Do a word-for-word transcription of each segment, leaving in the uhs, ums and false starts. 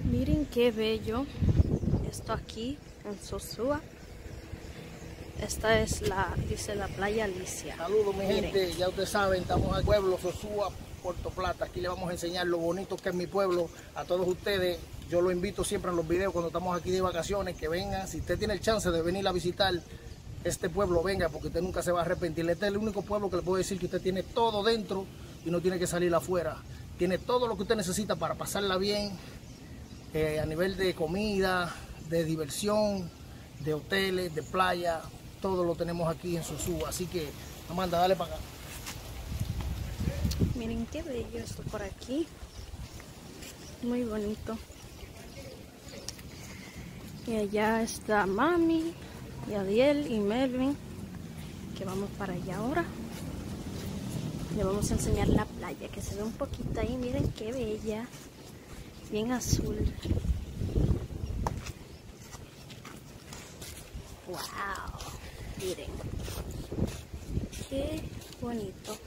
Miren qué bello esto aquí en Sosúa. Esta es la, dice la playa Alicia. Saludos mi Miren. gente, ya ustedes saben, estamos al pueblo Sosúa, Puerto Plata. Aquí les vamos a enseñar lo bonito que es mi pueblo a todos ustedes. Yo lo invito siempre en los videos cuando estamos aquí de vacaciones, que vengan. Si usted tiene el chance de venir a visitar este pueblo, venga, porque usted nunca se va a arrepentir. Este es el único pueblo que le puedo decir que usted tiene todo dentro y no tiene que salir afuera. Tiene todo lo que usted necesita para pasarla bien, eh, a nivel de comida, de diversión, de hoteles, de playa. Todo lo tenemos aquí en Sosúa. Así que, Amanda, dale para acá. Miren qué bello esto por aquí. Muy bonito. Y allá está Mami, y Adiel y Melvin, que vamos para allá ahora. Le vamos a enseñar la playa, que se ve un poquito ahí. Miren qué bella. Bien azul. Wow. Miren. Qué bonito.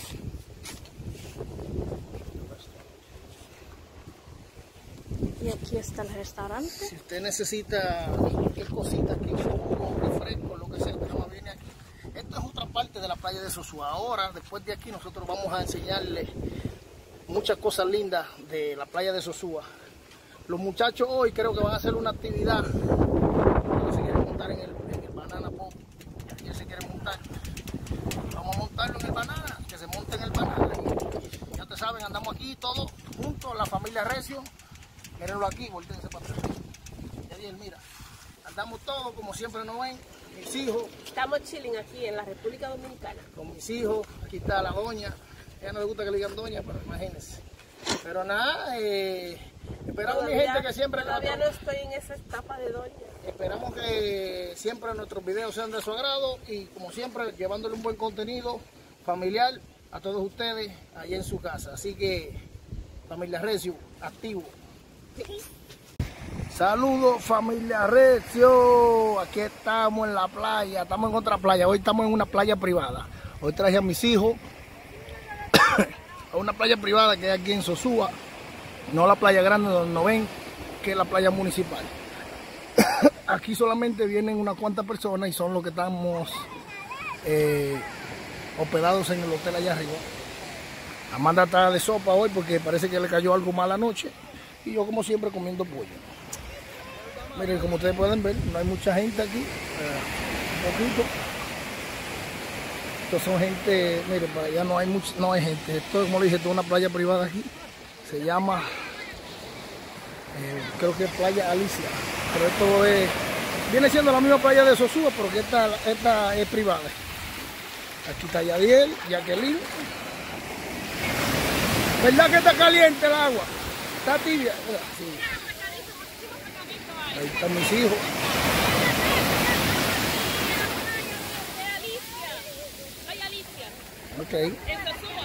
Y aquí está el restaurante. Si usted necesita cualquier cosita aquí, un refresco, lo que sea, usted no viene aquí. Esta es otra parte de la playa de Sosúa. Ahora, después de aquí, nosotros vamos a enseñarles muchas cosas lindas de la playa de Sosúa. Los muchachos hoy creo que van a hacer una actividad. Ellos se quieren montar en el, en el banana pop. Aquí se quieren montar. Vamos a montarlo en el banana, que se monte en el banana. Y ya ustedes saben, andamos aquí todos juntos, la familia Recio. Mírenlo aquí, volteense para atrás. Adiel, mira, andamos todos como siempre nos ven. Mis hijos. Estamos chilling aquí en la República Dominicana. Con mis hijos. Aquí está la doña. A ella no le gusta que le digan doña, pero imagínense. Pero nada, eh, esperamos mi gente que siempre... Todavía no estoy en esa etapa de doña. Esperamos que siempre nuestros videos sean de su agrado y como siempre llevándole un buen contenido familiar a todos ustedes allá en su casa. Así que, familia Recio, activo. Saludos familia Recio, aquí estamos en la playa, estamos en otra playa, hoy estamos en una playa privada. Hoy traje a mis hijos a una playa privada que hay aquí en Sosúa, no la playa grande donde no ven, que es la playa municipal. Aquí solamente vienen unas cuantas personas y son los que estamos eh, hospedados en el hotel allá arriba. Amanda está de sopa hoy porque parece que le cayó algo mal anoche. Y yo como siempre comiendo pollo. Miren, como ustedes pueden ver, no hay mucha gente aquí. Eh, un poquito. Estos son gente, miren, para allá no hay mucha, no hay gente. Esto, como le dije, esto es una playa privada aquí. Se llama, eh, creo que es Playa Alicia. Pero esto es, viene siendo la misma playa de Sosúa, porque esta, esta es privada. Aquí está Yadiel, Jacqueline. ¿Verdad que está caliente el agua? Está tibia. Sí. Ahí están mis hijos. Playa Alicia. Ok. En Sosúa.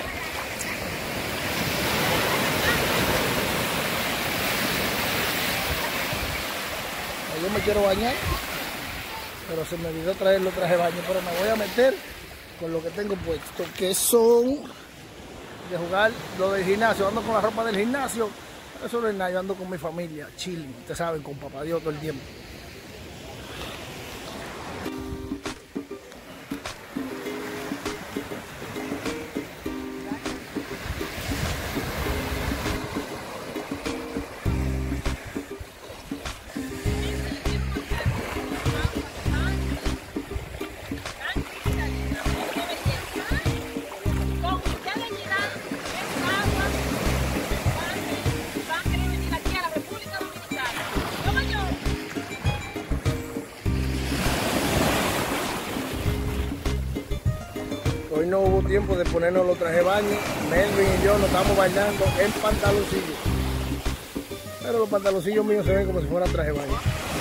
Yo me quiero bañar, pero se me olvidó traer los trajes de baño. Pero me voy a meter con lo que tengo puesto, que son de jugar lo del gimnasio. Ando con la ropa del gimnasio. Eso no es nada, yo ando con mi familia, chilling, ustedes saben, con papá Dios todo el tiempo. Hoy no hubo tiempo de ponernos los trajes de baño. Melvin y yo nos estamos bañando en pantaloncillos. Pero los pantaloncillos míos se ven como si fueran traje de baño.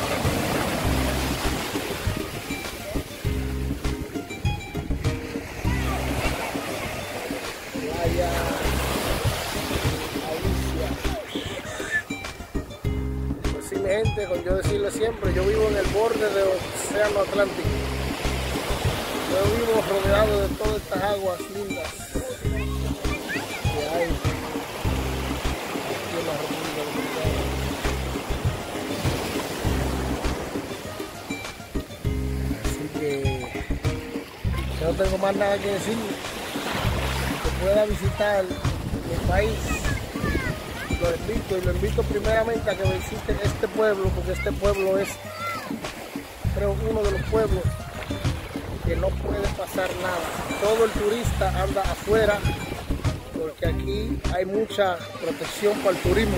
Playa Alicia. Pues sí, mi gente, con yo decirle siempre, yo vivo en el borde del océano Atlántico. Yo vivo rodeado de todas estas aguas lindas que hay aquí en la República Dominicana. No tengo más nada que decir. Que pueda visitar mi país. Lo invito y lo invito primeramente a que visiten este pueblo, porque este pueblo es, creo, uno de los pueblos que no puede pasar nada. Todo el turista anda afuera, porque aquí hay mucha protección para el turismo.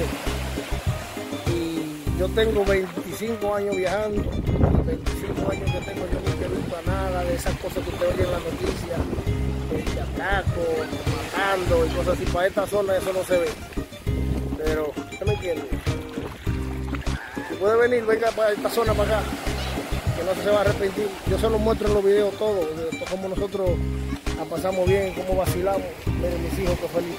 Y yo tengo veinticinco años viajando, y veinticinco años que tengo, yo nunca he visto a nada de esas cosas que usted oye en las noticias, de ataco, matando y cosas así. Para esta zona eso no se ve. Pero, ¿usted me entiende? Si puede venir, venga para esta zona, para acá, que no se va a arrepentir. Yo se lo muestro en los videos todo, de cómo nosotros la pasamos bien, cómo vacilamos. Miren mis hijos, que feliz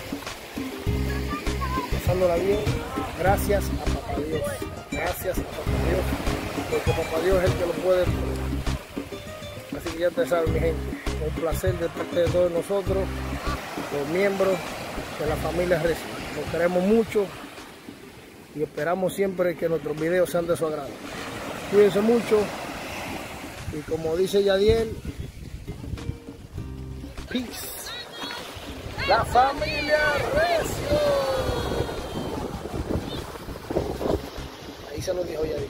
están. Pasándola bien, gracias a Papá Dios. Gracias a Papá Dios, porque Papá Dios es el que lo puede. Así que ya te saben, mi gente, un placer de parte de todos nosotros, los miembros de la familia Recio. Los queremos mucho y esperamos siempre que nuestros videos sean de su agrado. Cuídense mucho y, como dice Yadiel, peace. La familia Recio. Ahí se lo dijo Yadiel.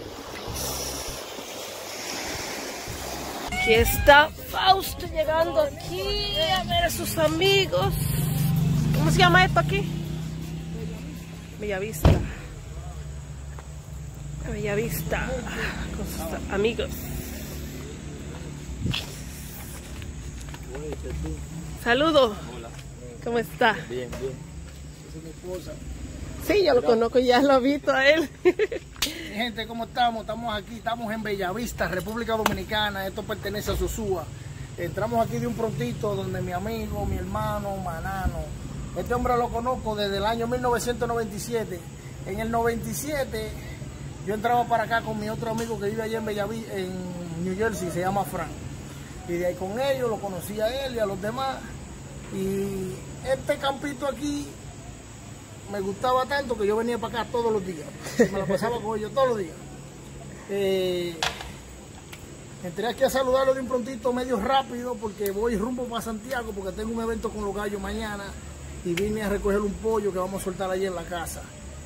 Aquí está Fausto llegando aquí a ver a sus amigos. ¿Cómo se llama esto aquí? Bellavista. Bellavista. Con sus amigos. Saludos. ¿Cómo está? Bien, bien. Esa es mi esposa. Sí, ya lo conozco, ya lo he visto a él. Mi gente, ¿cómo estamos? Estamos aquí, estamos en Bellavista, República Dominicana. Esto pertenece a Sosúa. Entramos aquí de un prontito donde mi amigo, mi hermano, Manano. Este hombre lo conozco desde el año mil novecientos noventa y siete. En el noventa y siete yo entraba para acá con mi otro amigo que vive allá en Bellavista, en New Jersey, se llama Frank. Y de ahí con ellos lo conocí a él y a los demás. Y este campito aquí me gustaba tanto que yo venía para acá todos los días. Me la pasaba con ellos todos los días. Eh, entré aquí a saludarlo de un prontito medio rápido porque voy rumbo para Santiago porque tengo un evento con los gallos mañana y vine a recoger un pollo que vamos a soltar allí en la casa.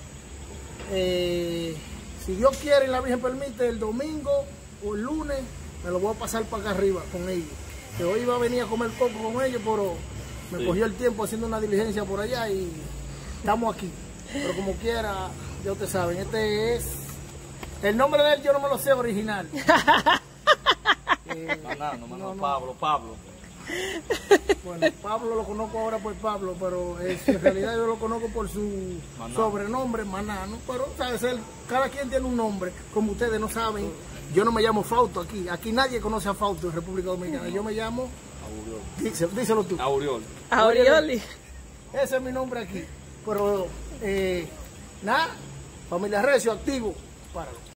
Eh, si Dios quiere y la Virgen permite, el domingo o el lunes me lo voy a pasar para acá arriba con ellos. Que hoy iba a venir a comer coco con ellos, pero me sí. cogió el tiempo haciendo una diligencia por allá y estamos aquí. Pero como quiera, ya ustedes saben, este es... El nombre de él yo no me lo sé original. eh, Manano, Manano, no, no. Pablo, Pablo. Bueno, Pablo lo conozco ahora por Pablo, pero es, en realidad yo lo conozco por su Manano. sobrenombre, Manano. Pero, ¿sabes? Él, cada quien tiene un nombre, como ustedes no saben. Yo no me llamo Fausto aquí. Aquí nadie conoce a Fausto en República Dominicana. Yo me llamo... Auriol. Dice, díselo tú. Auriol. Aurioli. Ese es mi nombre aquí. Pero, eh, nada, familia Recio, activo. Páralo.